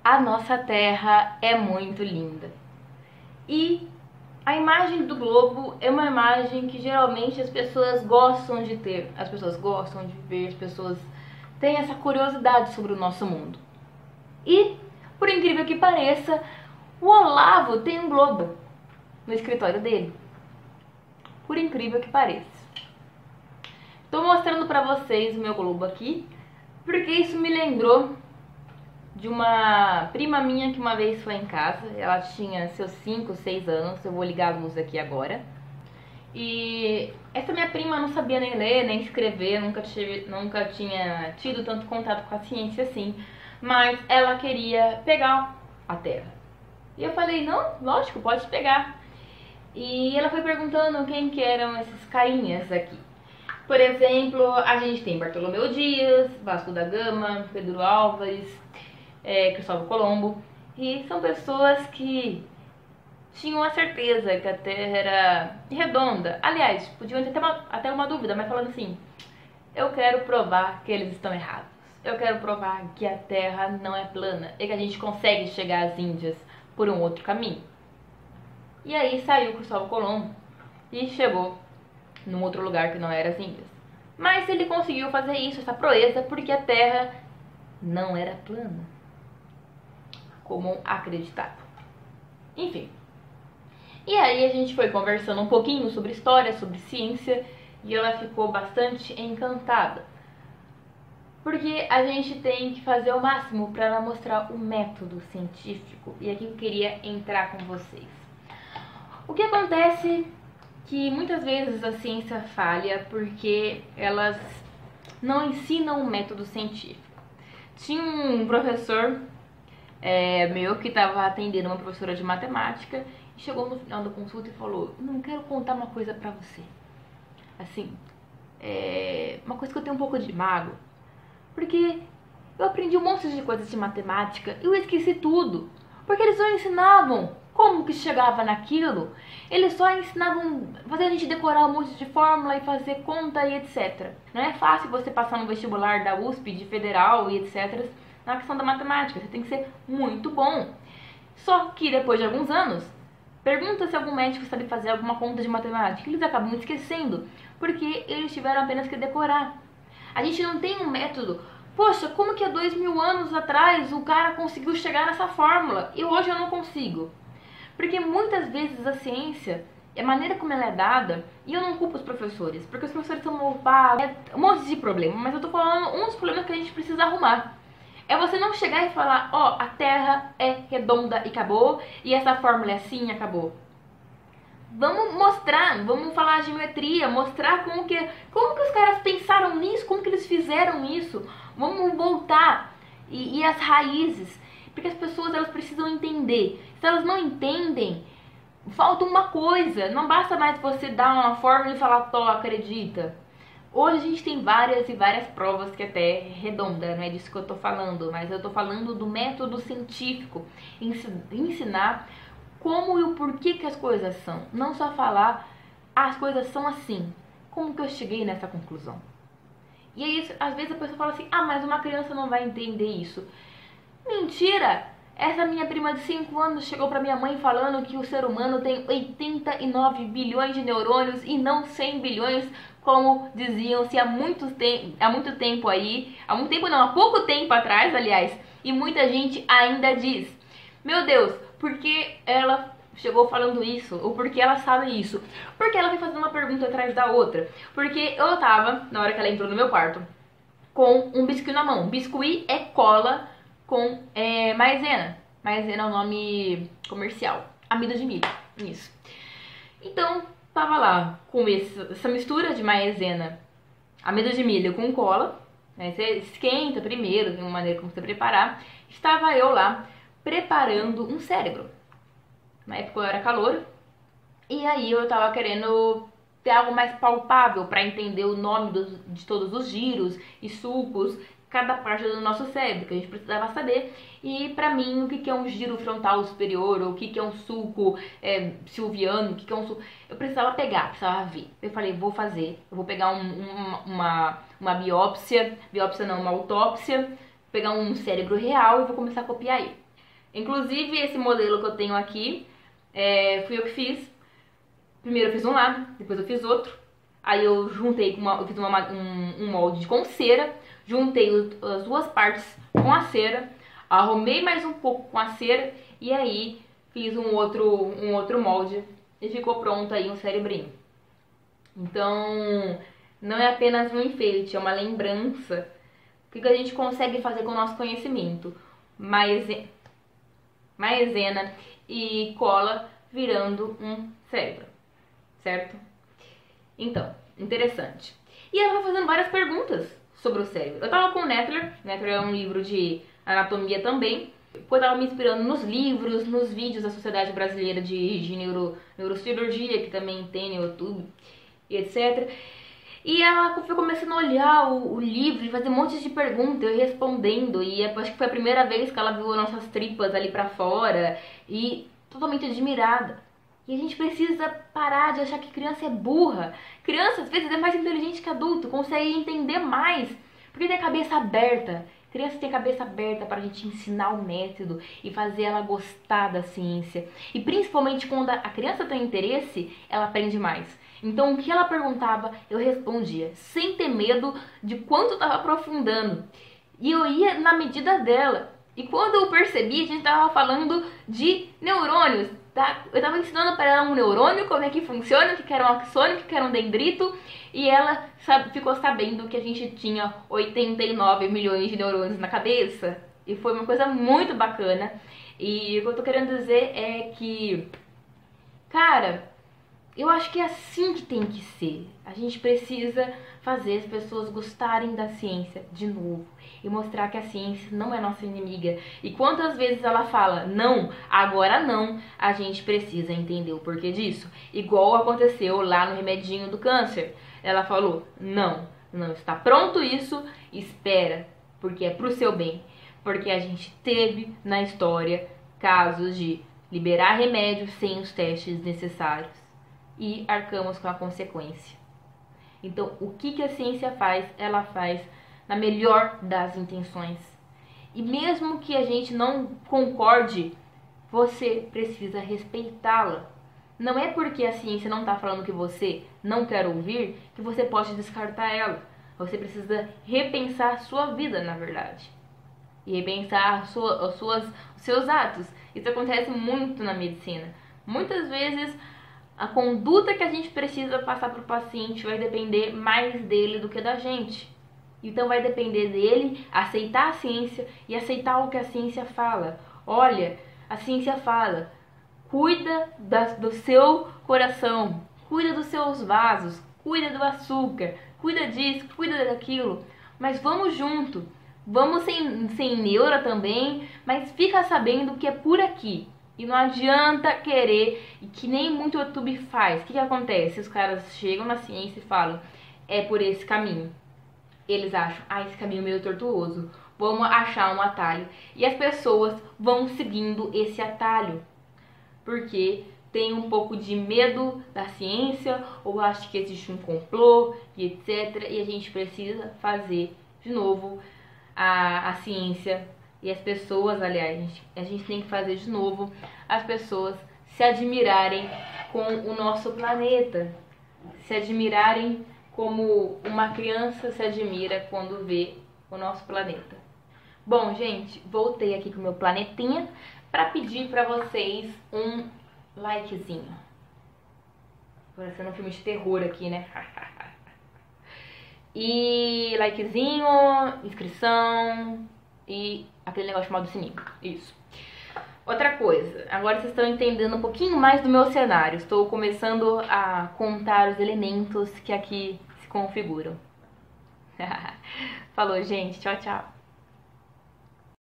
A nossa Terra é muito linda. E a imagem do globo é uma imagem que geralmente as pessoas gostam de ter. As pessoas gostam de ver, as pessoas têm essa curiosidade sobre o nosso mundo. E, por incrível que pareça, o Olavo tem um globo no escritório dele. Por incrível que pareça. Estou mostrando para vocês o meu globo aqui, porque isso me lembrou de uma prima minha que uma vez foi em casa. Ela tinha seus 5, 6 anos. Eu vou ligar a luz aqui agora. E essa minha prima não sabia nem ler, nem escrever, nunca tinha tido tanto contato com a ciência assim. Mas ela queria pegar a Terra. E eu falei, não, lógico, pode pegar. E ela foi perguntando quem que eram esses carinhas aqui. Por exemplo, a gente tem Bartolomeu Dias, Vasco da Gama, Pedro Álvares, Cristóvão Colombo. E são pessoas que tinham a certeza que a Terra era redonda. Aliás, podiam ter até uma dúvida, mas falando assim, eu quero provar que eles estão errados. Eu quero provar que a Terra não é plana e que a gente consegue chegar às Índias por um outro caminho. E aí saiu Cristóvão Colombo e chegou num outro lugar que não era as Índias. Mas ele conseguiu fazer isso, essa proeza, porque a Terra não era plana, como acreditava. Enfim. E aí a gente foi conversando um pouquinho sobre história, sobre ciência, e ela ficou bastante encantada. Porque a gente tem que fazer o máximo para ela mostrar o método científico. E aqui eu queria entrar com vocês. O que acontece que muitas vezes a ciência falha porque elas não ensinam o método científico. Tinha um professor meu que estava atendendo uma professora de matemática e chegou no final da consulta e falou: não quero contar uma coisa pra você. Assim, uma coisa que eu tenho um pouco de mágoa. Porque eu aprendi um monte de coisas de matemática e eu esqueci tudo. Porque eles não ensinavam como que chegava naquilo. Eles só ensinavam, fazer a gente decorar um monte de fórmula e fazer conta e etc. Não é fácil você passar no vestibular da USP, de federal e etc. na questão da matemática. Você tem que ser muito bom. Só que depois de alguns anos, pergunta se algum médico sabe fazer alguma conta de matemática. Eles acabam esquecendo, porque eles tiveram apenas que decorar. A gente não tem um método. Poxa, como que há 2000 anos atrás o cara conseguiu chegar nessa fórmula e hoje eu não consigo? Porque muitas vezes a ciência, a maneira como ela é dada, e eu não culpo os professores, porque os professores são malvados, um monte de problema, mas eu tô falando um dos problemas que a gente precisa arrumar. É você não chegar e falar, ó, a Terra é redonda e acabou, e essa fórmula é assim e acabou. Vamos mostrar, vamos falar a geometria, mostrar como que os caras pensaram nisso, como que eles fizeram isso. Vamos voltar e as raízes, porque as pessoas elas precisam entender. Se elas não entendem, falta uma coisa. Não basta mais você dar uma fórmula e falar, tó, acredita. Hoje a gente tem várias e várias provas que até é redonda, não é disso que eu tô falando, mas eu tô falando do método científico, ensinar como e o porquê que as coisas são. Não só falar, as coisas são assim. Como que eu cheguei nessa conclusão? E aí, às vezes a pessoa fala assim, mas uma criança não vai entender isso. Mentira! Essa minha prima de 5 anos chegou pra minha mãe falando que o ser humano tem 89 bilhões de neurônios e não 100 bilhões, como diziam-se há muito tempo aí. Há muito tempo não, há pouco tempo atrás, aliás. E muita gente ainda diz. Meu Deus, por que ela chegou falando isso? Ou por que ela sabe isso? Porque ela foi fazendo uma pergunta atrás da outra. Porque eu tava, na hora que ela entrou no meu quarto, com um biscuit na mão. Biscuit é cola com maisena. Maisena é o nome comercial. Amido de milho, isso. Então, tava lá com essa mistura de maisena, amido de milho com cola. Né? Você esquenta primeiro, tem uma maneira como você preparar. Estava eu lá preparando um cérebro. Na época eu era calouro. E aí eu tava querendo ter algo mais palpável para entender o nome de todos os giros e sulcos, cada parte do nosso cérebro, que a gente precisava saber. E pra mim, o que é um giro frontal superior, ou o que é um sulco silviano, o que é um sulco... Eu precisava pegar, precisava ver. Eu falei, vou fazer. Eu vou pegar uma biópsia não, uma autópsia, pegar um cérebro real e vou começar a copiar ele. Inclusive, esse modelo que eu tenho aqui, fui eu que fiz. Primeiro eu fiz um lado, depois eu fiz outro. Aí eu juntei eu fiz um molde com cera, juntei as duas partes com a cera, arrumei mais um pouco com a cera e aí fiz um outro molde e ficou pronto aí um cerebrinho. Então, não é apenas um enfeite, é uma lembrança. O que a gente consegue fazer com o nosso conhecimento? Maisena e cola virando um cérebro, certo? Então, interessante. E ela vai fazendo várias perguntas sobre o cérebro. Eu tava com o Netler é um livro de anatomia também. Eu tava me inspirando nos livros, nos vídeos da Sociedade Brasileira de Neurocirurgia, que também tem no YouTube, e etc. E ela foi começando a olhar o livro e fazer um monte de perguntas, eu respondendo. E acho que foi a primeira vez que ela viu nossas tripas ali pra fora e totalmente admirada. E a gente precisa parar de achar que criança é burra. Criança, às vezes, é mais inteligente que adulto, consegue entender mais, porque tem a cabeça aberta. Criança tem a cabeça aberta para a gente ensinar o método e fazer ela gostar da ciência. E principalmente quando a criança tem interesse, ela aprende mais. Então, o que ela perguntava, eu respondia, sem ter medo de quanto estava aprofundando. E eu ia na medida dela. E quando eu percebi, a gente estava falando de neurônios. Tá? Eu estava ensinando para ela um neurônio, como é que funciona, o que era um axônio, o que era um dendrito, e ela ficou sabendo que a gente tinha 89 milhões de neurônios na cabeça, e foi uma coisa muito bacana. E o que eu tô querendo dizer é que, cara, eu acho que é assim que tem que ser. A gente precisa fazer as pessoas gostarem da ciência de novo e mostrar que a ciência não é nossa inimiga. E quantas vezes ela fala não, agora não, a gente precisa entender o porquê disso. Igual aconteceu lá no remedinho do câncer. Ela falou, não está pronto isso, espera, porque é pro seu bem. Porque a gente teve na história casos de liberar remédios sem os testes necessários. E arcamos com a consequência. Então, o que a ciência faz? Ela faz na melhor das intenções. E mesmo que a gente não concorde, você precisa respeitá-la. Não é porque a ciência não está falando que você não quer ouvir que você pode descartar ela. Você precisa repensar a sua vida, na verdade. E repensar os seus atos. Isso acontece muito na medicina. Muitas vezes a conduta que a gente precisa passar para o paciente vai depender mais dele do que da gente. Então vai depender dele aceitar a ciência e aceitar o que a ciência fala. Olha, a ciência fala, cuida do seu coração, cuida dos seus vasos, cuida do açúcar, cuida disso, cuida daquilo. Mas vamos junto, vamos sem neura também, mas fica sabendo que é por aqui. E não adianta querer, e que nem muito YouTube faz. O que acontece? Os caras chegam na ciência e falam, é por esse caminho. Eles acham, esse caminho é meio tortuoso, vamos achar um atalho. E as pessoas vão seguindo esse atalho, porque tem um pouco de medo da ciência, ou acha que existe um complô, e etc. E a gente precisa fazer, de novo, a ciência. E as pessoas, aliás, a gente tem que fazer de novo as pessoas se admirarem com o nosso planeta. Se admirarem como uma criança se admira quando vê o nosso planeta. Bom, gente, voltei aqui com o meu planetinha para pedir para vocês um likezinho. Parecendo um filme de terror aqui, né? E likezinho, inscrição e aquele negócio chamado sininho. Isso. Outra coisa, agora vocês estão entendendo um pouquinho mais do meu cenário. Estou começando a contar os elementos que aqui se configuram. Falou, gente. Tchau, tchau.